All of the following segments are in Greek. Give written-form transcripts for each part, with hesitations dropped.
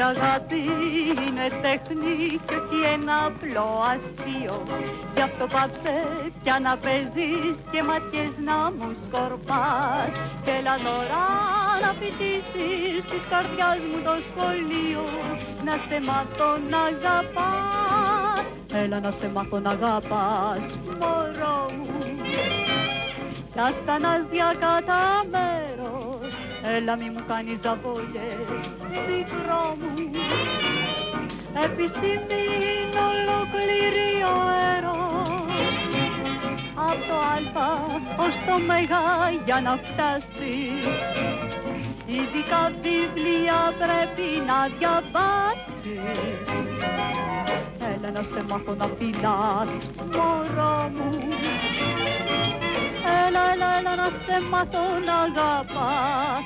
αγάπη είναι τέχνη κι όχι ένα απλό αστείο. Γι' αυτό πάψε πια να παίζεις και ματιές να μου σκορπάς. Κι έλα τώρα να φοιτήσεις της καρδιάς μου το σχολείο, να σε μάθω να αγαπάς. Έλα να σε μάθω να αγαπάς, μωρό μου, κι ας τα ναζιά κατά μέρος. Έλα μη μου κάνεις ζαβόλιες, μικρό μου. Επιστήμη είναι ολόκληρη ο έρος, απ' το α ως το μέγα για να φτάσει. Ειδικά βιβλία πρέπει να διαβάσεις. Έλα να σε μάθω να φιλάς, μωρό μου. Έλα, έλα, έλα να σε μάθω να αγαπάς.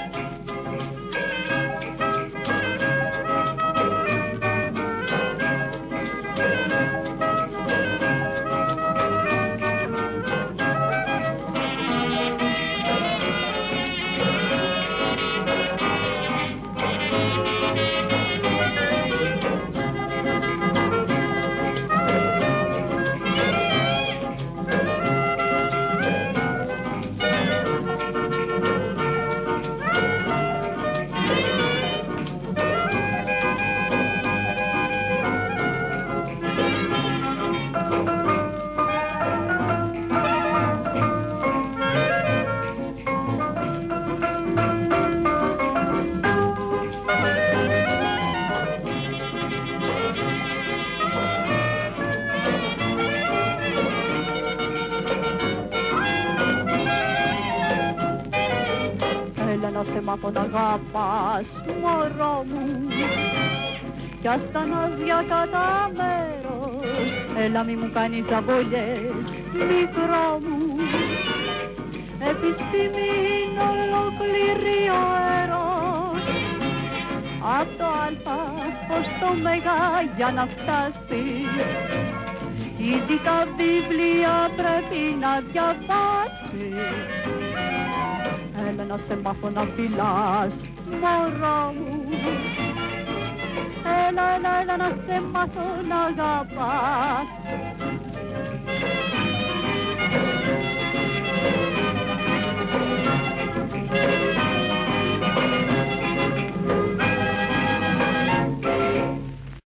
Να σε μάθω να αγαπάς, μωρό μου, κι ας τα ναζιά κατά μέρος. Έλα μη μου κάνεις αβολιές, μικρό μου. Επιστήμη είναι ολόκληρη ο έρος, απ' το α ως το μέγα για να φτάσει. Ειδικά βιβλία πρέπει να διαβάσεις. Έλα να σε μάθω να φιλάς, μωρό μου. Έλα, έλα, έλα να σε μάθω να αγαπάς.